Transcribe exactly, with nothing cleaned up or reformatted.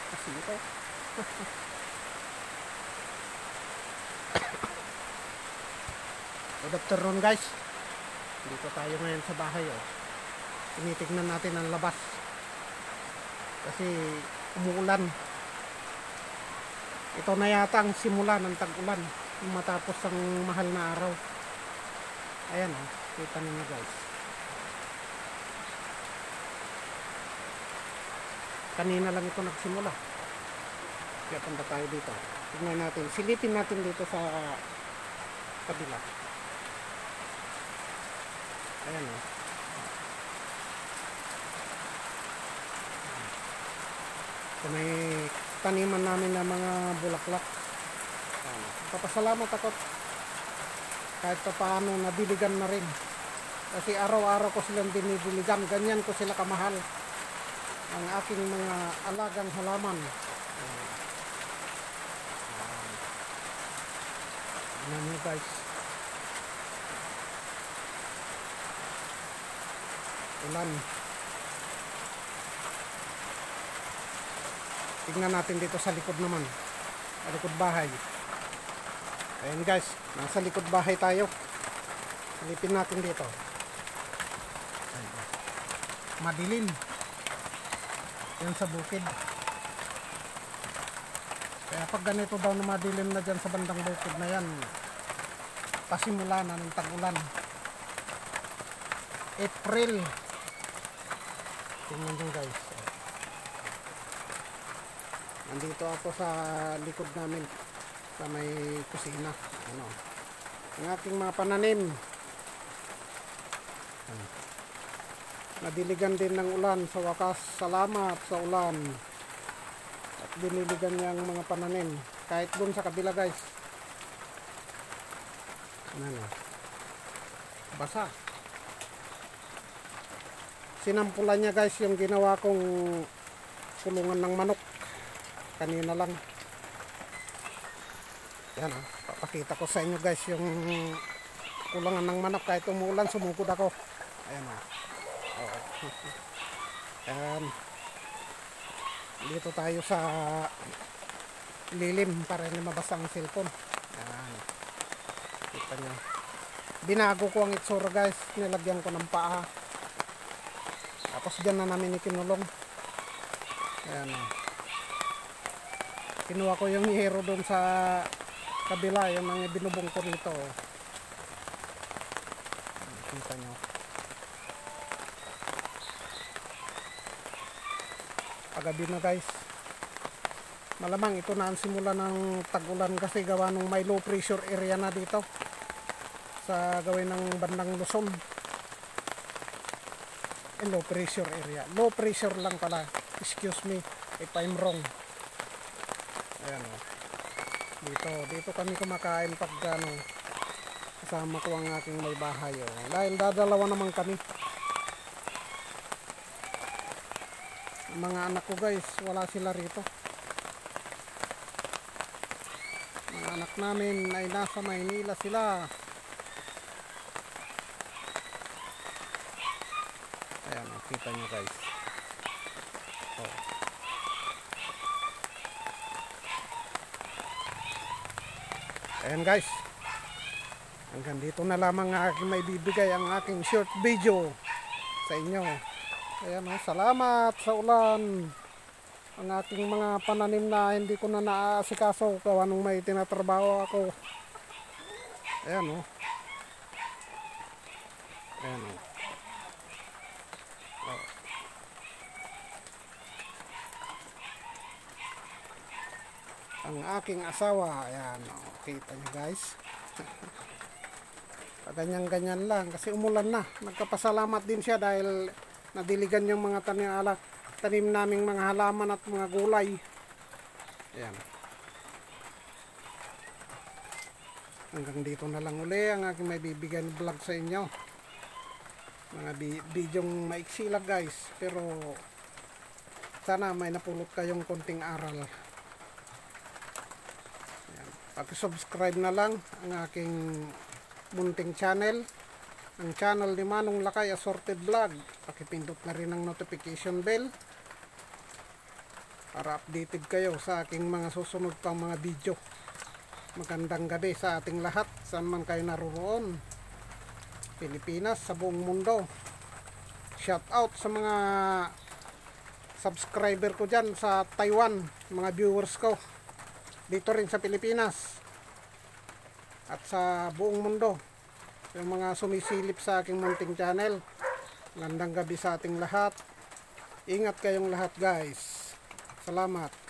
kasi ito. Good afternoon guys. Dito tayo ngayon sa bahay oh. Tinitignan natin ang labas. Kasi umuulan. Ito na yata ang simula ng tag-ulan. Matapos ang mahal na araw. Ayan oh. Kita niyo guys. Kanina lang ito nagsimula. Kaya punta tayo dito. Tignan natin. Silipin natin dito sa kabila. Ayan o. So may taniman namin na mga bulaklak. Ayan. Papasalamat ako kahit pa paano nabiligan na rin. Kasi araw-araw ko silang dinibiligan. Ganyan ko sila kamahal. Ang aking mga alagang halaman. Ayan. Ayan nyo guys. Ulan. Tingnan natin dito sa likod naman. Sa likod bahay. Ayan guys. Nasa likod bahay tayo. Silipin natin dito. Ayan. Madilim. Yan sa bukid. Kaya pag ganito daw na madilim na dyan sa bandang bukid na yan, pasimula na ng tag-ulan. April. Tingnan nyo guys. Nandito ako sa likod namin sa may kusina. Ano, ang aking mga pananim. Nadiligan din ng ulan. Sa wakas, salamat sa ulan. At diniligan niya ang mga pananim. Kahit dun sa kabila guys. Ano, basa. Sinampulan niya guys yung ginawa kong kulungan ng manok. Kanina lang. Yan o. Papakita ko sa inyo guys yung kulungan ng manok. Kahit umulan, sumugod ako. Ayan o. Oh. Ayan. Dito tayo sa lilim para hindi mabasa ang cellphone. Ayan. Kita nyo. Binago ko ang itsura guys. Nilagyan ko ng paa. Tapos dyan na namin ikinulong. Ayan o. Kinuha ko yung hero doon sa kabila. Yung mga binubong ko rito. Kita nyo. Pagabi na guys. Malamang ito na ang simula ng tag-ulan kasi gawa ng may low pressure area na dito. Sa gawin ng bandang Luzon. Eh, low pressure area. Low pressure lang pala. Excuse me if I'm wrong. Ayan o. Dito. Dito kami kumakain pag ano, kasama ko ang aking may bahay o. Dahil dadalawa naman kami. Ang mga anak ko guys, wala sila rito. Mga anak namin ay nasa Maynila sila. Ayan, nakita nyo guys. Oh. Ayan guys. Hanggang dito na lamang aking may bibigay ang aking short video sa inyo. Ayan o, salamat sa ulan. Ang aking mga pananim na hindi ko na naaasikaso gawa nung may tinatrabaho ako. Ayan o. Ayan o. Oh. Ang aking asawa, ayan o. Kita nyo guys. Ganyan-ganyan lang kasi umulan na. Nagkapasalamat din siya dahil nadiligan yung mga tanim, alak, tanim naming mga halaman at mga gulay. Ayan. Hanggang dito na lang uli ang aking may bibigyan vlog sa inyo. Mga bidyong maiksi lang guys. Pero sana may napulot kayong konting aral. Ayan. Paki-subscribe na lang ang aking munting channel. Ang channel ni Manong Lakay Assorted Vlog. Pakipindot na rin ang notification bell para updated kayo sa aking mga susunod pang mga video. Magandang gabi sa ating lahat, saan man kayo naroon, Pilipinas, sa buong mundo. Shout out sa mga subscriber ko dyan sa Taiwan, mga viewers ko dito rin sa Pilipinas at sa buong mundo, yung mga sumisilip sa aking munting channel. Magandang gabi sa ating lahat. Ingat kayong lahat guys. Salamat.